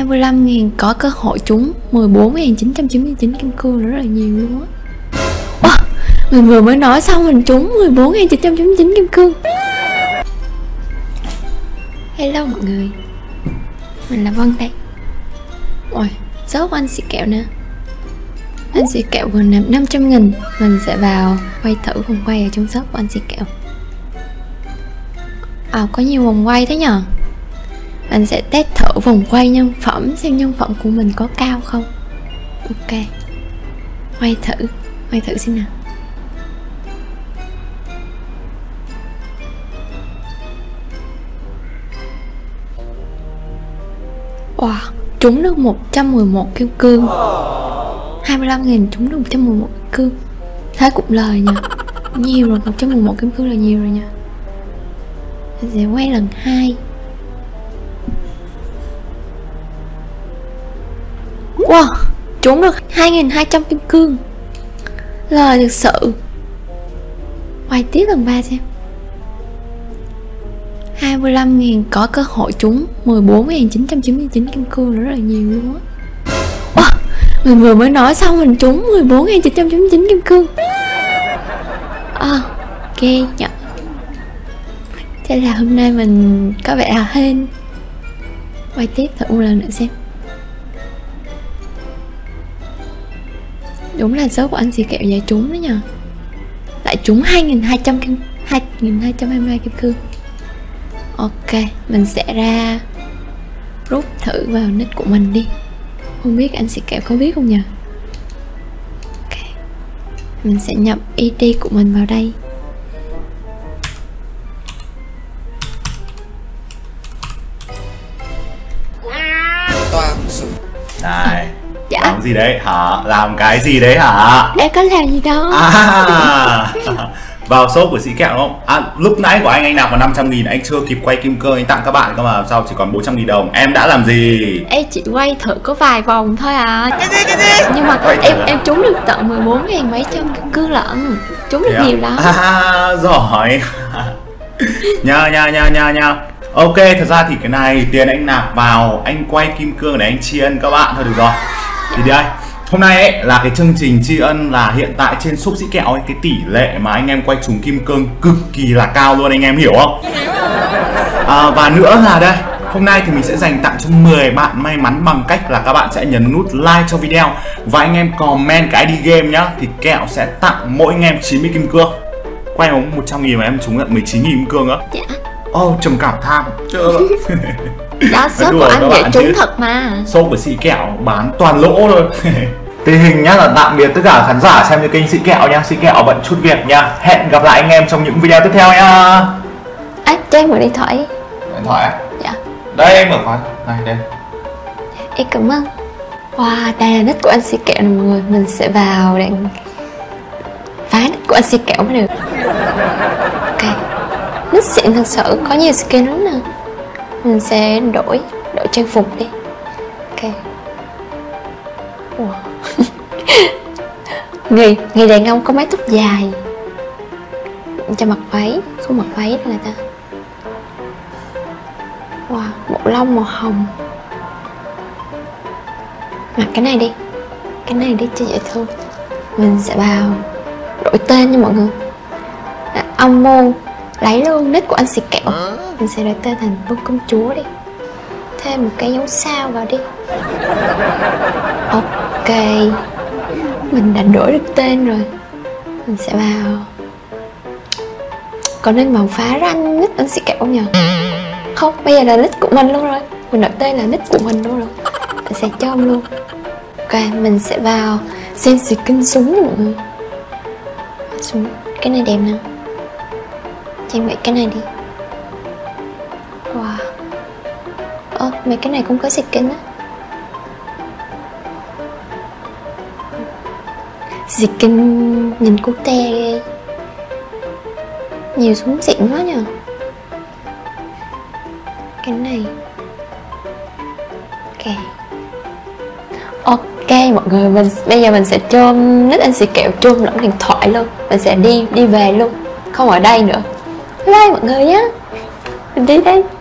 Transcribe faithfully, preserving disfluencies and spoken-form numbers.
mươi lăm nghìn có cơ hội trúng mười bốn nghìn chín trăm chín mươi chín kim cương là rất là nhiều luôn á. Wow, mình vừa mới nói xong mình trúng mười bốn nghìn chín trăm chín mươi chín kim cương. Hello mọi người, mình là Vân đây. Ôi, shop anh xì kẹo nè. Anh xì kẹo vừa nạp năm trăm nghìn. Mình sẽ vào quay thử vòng quay ở trong shop của anh xì kẹo. À, có nhiều vòng quay thế nhờ. Anh sẽ test thử vòng quay nhân phẩm, xem nhân phẩm của mình có cao không. Ok, quay thử, quay thử xem nào. Wow, trúng được một trăm mười một kim cương. Hai mươi lăm nghìn trúng được một trăm mười một kim cương. Thế cũng lời nha. Nhiều rồi, một trăm mười một kim cương là nhiều rồi nha. Mình sẽ quay lần hai. Wow, trúng được hai nghìn hai trăm kim cương. Lời thực sự. Quay tiếp lần ba xem. Hai mươi lăm nghìn có cơ hội trúng mười bốn nghìn chín trăm chín mươi chín kim cương là rất là nhiều luôn á. Wow, mình vừa mới nói xong mình trúng mười bốn nghìn chín trăm chín mươi chín kim cương. À, ok nhỉ. Thế là hôm nay mình có vẻ là hên. Quay tiếp thử một lần nữa xem. Đúng là số của anh xì kẹo giải trúng đó nhờ. Lại trúng hai nghìn hai trăm kim, hai nghìn hai trăm hai mươi hai kim cương. Ok, mình sẽ ra rút thử vào nick của mình đi. Không biết anh xì kẹo có biết không nhờ. Ok, mình sẽ nhập i đê của mình vào đây. Này, dạ. Làm gì đấy hả? Làm cái gì đấy hả? Em có làm gì đâu. À, vào shop của Sĩ Kẹo đúng không? À, lúc nãy của anh anh nạp vào năm trăm nghìn, anh chưa kịp quay kim cương anh tặng các bạn cơ mà sao chỉ còn bốn trăm nghìn đồng. Em đã làm gì? Em chỉ quay thử có vài vòng thôi à. Cái gì cái gì? Nhưng mà em em trúng được tận mười bốn nghìn mấy trăm kim cương lận. Trúng được nhiều lắm. À, giỏi. Nha nha nha nha nha. Ok, thật ra thì cái này tiền anh nạp vào, anh quay kim cương để anh tri ân các bạn thôi được rồi. Thì đây, hôm nay ấy là cái chương trình tri ân là hiện tại trên shop Sĩ Kẹo ấy, cái tỷ lệ mà anh em quay trúng kim cương cực kỳ là cao luôn, anh em hiểu không? À, và nữa là đây, hôm nay thì mình sẽ dành tặng cho mười bạn may mắn bằng cách là các bạn sẽ nhấn nút like cho video và anh em comment cái i đê game nhá, thì Kẹo sẽ tặng mỗi anh em chín mươi kim cương. Quay một trăm nghìn mà em trúng tận mười chín nghìn kim cương á. Dạ. Ô, oh, trầm cảm tham. Đó, shop của anh dễ trúng thật mà. Shop của Sĩ Kẹo bán toàn lỗ thôi. Tình hình nhá là tạm biệt tất cả khán giả xem như kênh Sĩ Kẹo nhá. Sĩ Kẹo bận chút việc nha. Hẹn gặp lại anh em trong những video tiếp theo nhá. À, cho em mở điện thoại. Điện thoại à? Dạ. Đây em mở khóa. Này đây. Em cảm ơn. Wow, đây là nick của anh Sĩ Kẹo nè mọi người. Mình sẽ vào để phá nick của anh Sĩ Kẹo mới được. Ok, nick xịn thật sự, có nhiều skin lắm nè. Mình sẽ đổi đổi trang phục đi. Ok. Wow. Người người đàn ông có mái tóc dài, cho mặc váy, không mặc váy nữa người ta. Wow, bộ lông màu hồng. Mặc cái này đi, cái này đi cho dễ thương. Mình sẽ vào đổi tên nha mọi người. À, ông Mô lấy luôn nick của anh Xì Kẹo. Mình sẽ đổi tên thành Bông Công Chúa đi. Thêm một cái dấu sao vào đi. Ok, mình đã đổi được tên rồi. Mình sẽ vào. Có nên màu phá ranh nick anh Xì Kẹo không nhờ? Không, bây giờ là nick của mình luôn rồi. Mình đổi tên là nick của mình luôn rồi. Mình sẽ cho ông luôn. Ok, mình sẽ vào xem skin súng nha mọi người. Súng, cái này đẹp nè. Trang bị cái này đi. Wow. Ơ, mấy cái này cũng có skin á. Skin nhìn cute ghê. Nhiều súng xịn quá nhờ. Cái này. Ok. Ok mọi người, mình bây giờ mình sẽ chôm nick anh Xì Kẹo, chôm lẫn điện thoại luôn. Mình sẽ đi đi về luôn, không ở đây nữa. Bye mọi người nhé. Mình đi đây.